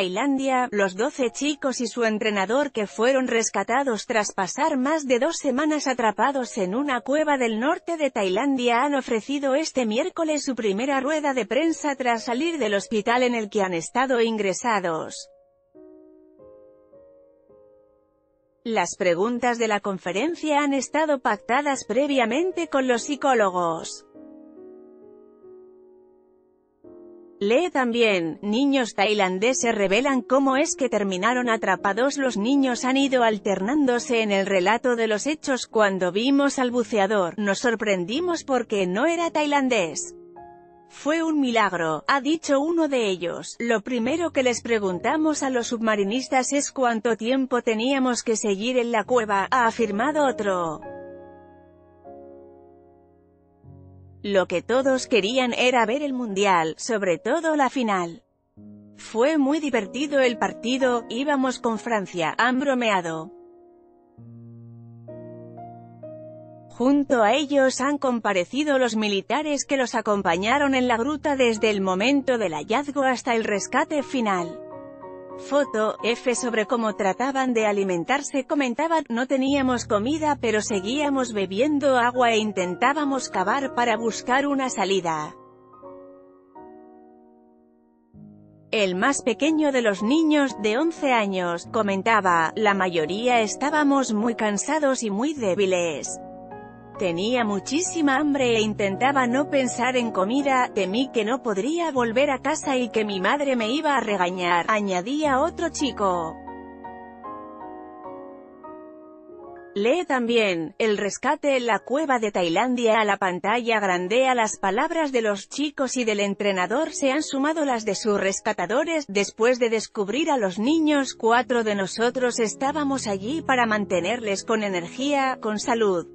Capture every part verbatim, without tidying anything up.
Tailandia, los doce chicos y su entrenador que fueron rescatados tras pasar más de dos semanas atrapados en una cueva del norte de Tailandia han ofrecido este miércoles su primera rueda de prensa tras salir del hospital en el que han estado ingresados. Las preguntas de la conferencia han estado pactadas previamente con los psicólogos. Lee también, niños tailandeses revelan cómo es que terminaron atrapados. Los niños han ido alternándose en el relato de los hechos. Cuando vimos al buceador, nos sorprendimos porque no era tailandés. Fue un milagro, ha dicho uno de ellos. Lo primero que les preguntamos a los submarinistas es cuánto tiempo teníamos que seguir en la cueva, ha afirmado otro. Lo que todos querían era ver el mundial, sobre todo la final. Fue muy divertido el partido, íbamos con Francia, han bromeado. Junto a ellos han comparecido los militares que los acompañaron en la gruta desde el momento del hallazgo hasta el rescate final. Foto, F sobre cómo trataban de alimentarse. Comentaban, no teníamos comida pero seguíamos bebiendo agua e intentábamos cavar para buscar una salida. El más pequeño de los niños, de once años, comentaba, la mayoría estábamos muy cansados y muy débiles. Tenía muchísima hambre e intentaba no pensar en comida, temí que no podría volver a casa y que mi madre me iba a regañar, añadía otro chico. Lee también, el rescate en la cueva de Tailandia. A la pantalla grande a las palabras de los chicos y del entrenador se han sumado las de sus rescatadores. Después de descubrir a los niños, cuatro de nosotros estábamos allí para mantenerles con energía, con salud.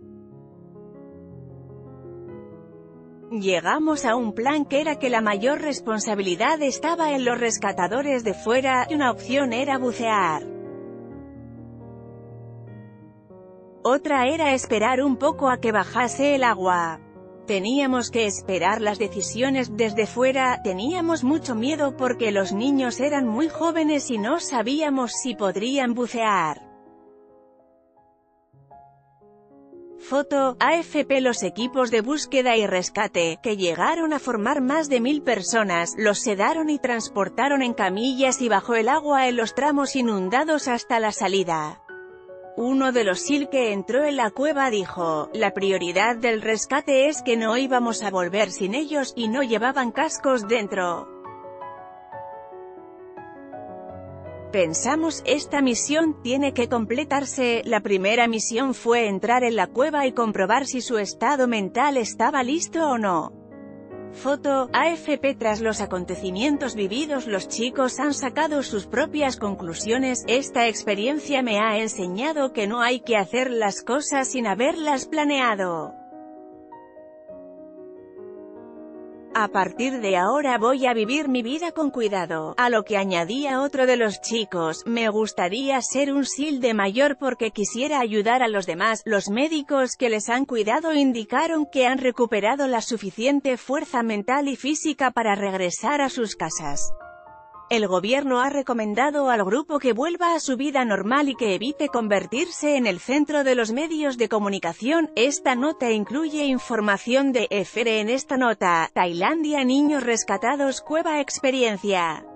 Llegamos a un plan que era que la mayor responsabilidad estaba en los rescatadores de fuera, y una opción era bucear. Otra era esperar un poco a que bajase el agua. Teníamos que esperar las decisiones desde fuera, teníamos mucho miedo porque los niños eran muy jóvenes y no sabíamos si podrían bucear. Foto, A F P. Los equipos de búsqueda y rescate, que llegaron a formar más de mil personas, los sedaron y transportaron en camillas y bajo el agua en los tramos inundados hasta la salida. Uno de los S E A L que entró en la cueva dijo, la prioridad del rescate es que no íbamos a volver sin ellos, y no llevaban cascos dentro. Pensamos, esta misión tiene que completarse. La primera misión fue entrar en la cueva y comprobar si su estado mental estaba listo o no. Foto, A F P. Tras los acontecimientos vividos, los chicos han sacado sus propias conclusiones. Esta experiencia me ha enseñado que no hay que hacer las cosas sin haberlas planeado. A partir de ahora voy a vivir mi vida con cuidado, a lo que añadía otro de los chicos, me gustaría ser un S E A L de mayor porque quisiera ayudar a los demás. Los médicos que les han cuidado indicaron que han recuperado la suficiente fuerza mental y física para regresar a sus casas. El gobierno ha recomendado al grupo que vuelva a su vida normal y que evite convertirse en el centro de los medios de comunicación. Esta nota incluye información de F R. En esta nota, Tailandia, niños rescatados, cueva experiencia.